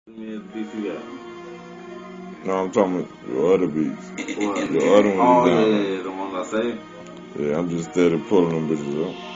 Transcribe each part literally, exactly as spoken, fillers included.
Me the beef you got. No, I'm talking about your other beats. What? Your other one Oh you yeah, down yeah, there. yeah, the ones I say. Yeah, I'm just steady pulling them bitches up.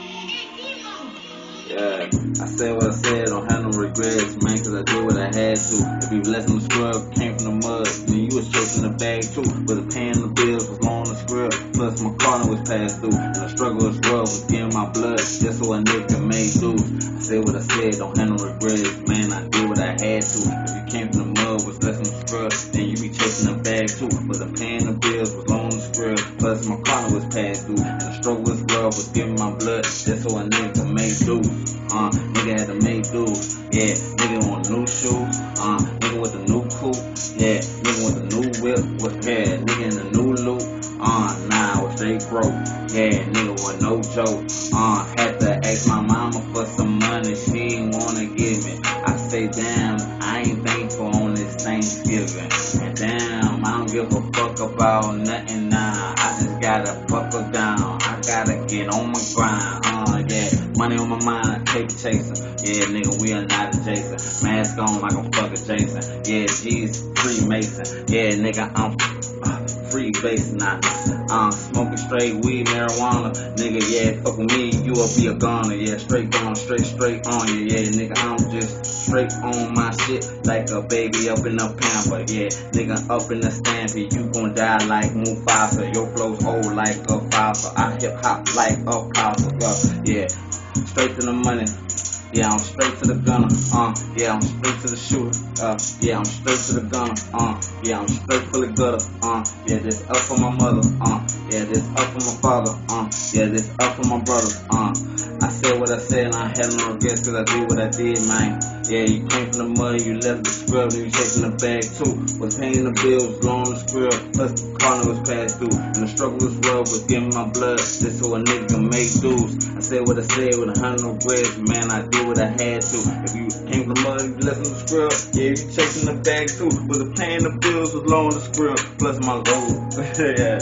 Yeah, I said what I said, don't have no regrets, man, cause I did what I had to. If you left in the scrub, came from the mud, then you was chasing the bag too. But the paying the bills was long the scrub, plus my partner was passed through. And the struggle was rough, was giving my blood, just so a nigga made dues. I said what I said, don't have no regrets, man, I did what I had to. If you came from the mud, was less in the scrub, then you be chasing the bag too. But the paying the bills was long the scrub, plus my partner was passed through. And the struggle was rough, was giving my blood, just so a nigga made dues. Uh, nigga had to make dues. Yeah, nigga want new shoes. Uh, nigga with the new coupe. Yeah, nigga with the new whip. With yeah, nigga in the new loop. Uh, nah, I was straight broke. Yeah, nigga with no joke. Uh, had to ask my mama for some money. She ain't wanna give me. I say, damn, I ain't thankful on this Thanksgiving. And damn, I don't give a fuck about nothing now. I just gotta buckle down. I gotta get on my grind. Uh, yeah, money on my mind. Paper chaser. Yeah, nigga, we are not adjacent. Mask on like I'm fucking Jason. Yeah, G's Freemason. Yeah, nigga, I'm uh, free base now. Uh, smoking straight weed, marijuana. Nigga, yeah, fuck with me, you will be a goner. Yeah, straight gone, straight, straight on you. Yeah, nigga, I'm just straight on my shit like a baby up in a pamper. Yeah, nigga, up in the stampy. You gon' die like Mufasa. Your flow's old like a fossil. I hip hop like a fossil. Uh, yeah, straight to the money. Yeah, I'm straight to the gunner. Uh, yeah, I'm straight to the shooter. Uh, yeah, I'm straight to the gunner. Uh, yeah, I'm straight full of gutter. Uh, yeah, this up for my mother. Uh, yeah, this up for my father. Uh, yeah, this up for my brother. Uh, I said what I said and I had no regrets cause I did what I did, man. Yeah, you came from the mud, you left the scrub, and you taking the bag too. Was paying the bills, blowing the scrub, plus the corner was passed through. And the struggle was rough, was giving my blood, just so a nigga can make dues. I said what I said with a hundred no regrets, man, I did what I had to. If you came from the mud, you left in the scrub, yeah, you chasing the bag too. Was the paying the bills, was blowing the scrub, plus my gold. Yeah.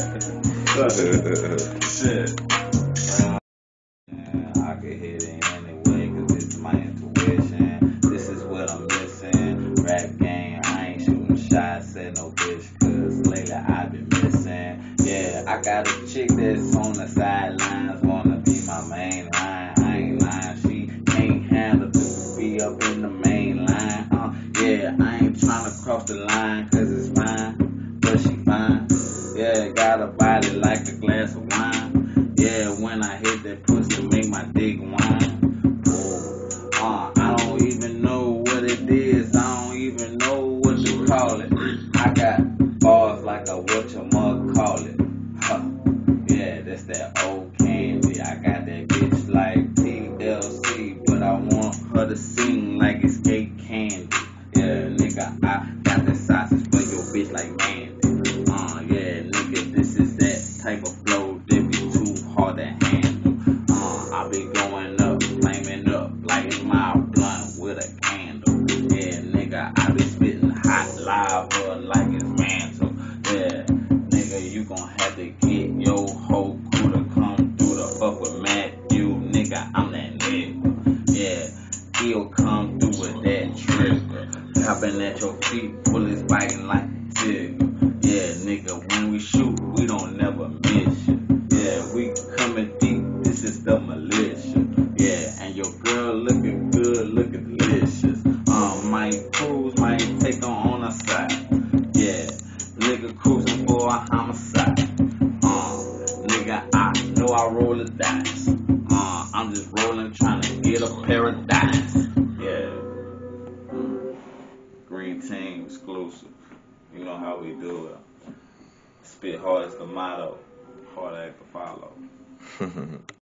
Shit. I could hit it anyway, cause it's my intuition. This is what I'm missing. Rap game, I ain't shooting shots at no bitch, cause lately I've been missing. Yeah, I got a chick that's on the sidelines, wanna be my main line. I ain't lying, she can't handle to be up in the main line. Uh, yeah, I ain't tryna cross the line, cause it's fine, but she fine. Yeah, got a body like a glass of wine. Yeah, when I hit that pussy, make my dick whine. Oh, uh, I don't even know what it is. I don't even know what to call it. I got bars like a whatchamacallit. Huh. Yeah, that's that old candy. I got that bitch like T L C, but I want her to sing like it's cake candy. Yeah, nigga, I got that sausage for your bitch like Mandy. Uh, yeah, nigga, this is that type of flow that be too hard to handle. Uh, I be going up, flaming up, lighting my blunt with a candle. Yeah, nigga, I be spitting hot lava like it's mantle. Yeah, nigga, you gon' have to get your whole crew to come through the fuck with Matthew. Nigga, I'm that nigga. Yeah, he'll come through with that trigger. Hopping at your feet, bullets biting like tigger. Yeah, nigga, when we shoot, we don't never miss you. Yeah, we coming deep, this is the militia. Yeah, and your girl looking good, looking delicious. Um, might cruise, might take her on a side. Yeah, nigga cruising for a homicide. Um, nigga, I know I roll the dice. Uh, I'm just rolling, trying to get a paradise. Yeah. Green team exclusive. You know how we do it. Spit hard is the motto. Hard act to follow.